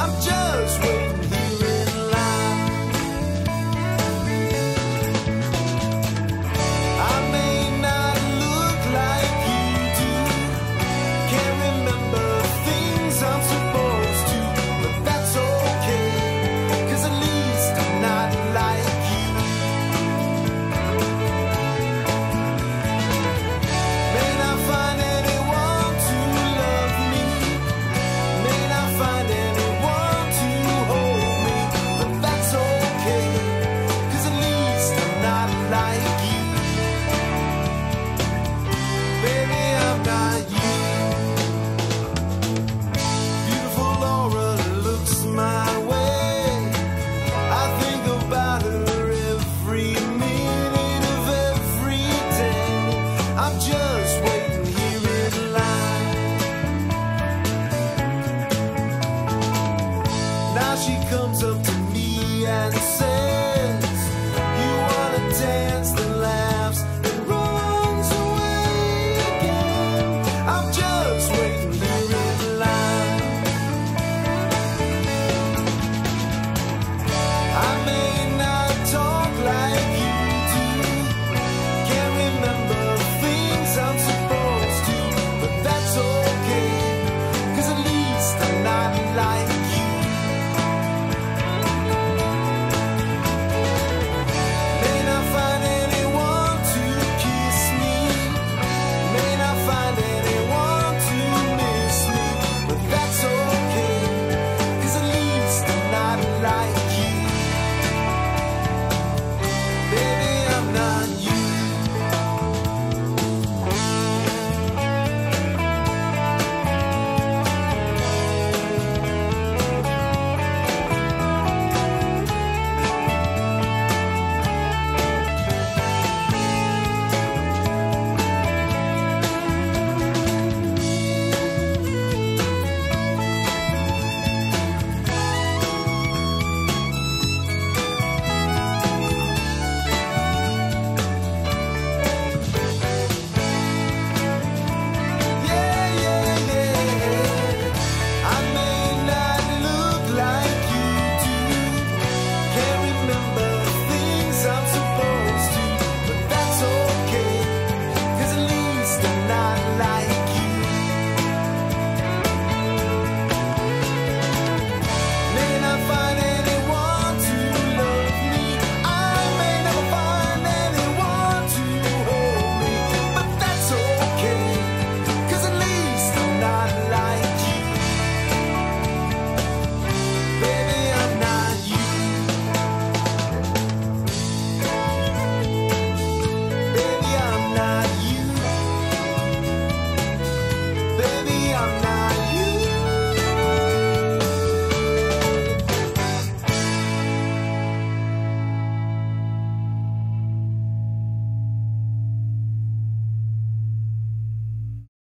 I'm just waiting here in line. I may not look like you do, can't remember things I'm supposed to, but that's okay, 'cause at least I'm not like you. May not find anyone to love me, may not find anyone to hold me, but that's okay, 'cause at least I'm not like you. Baby, I'm not you. Beautiful Laura looks my way. I think about her every minute of every day. I'm just waiting here in line. Now she comes up to me and says,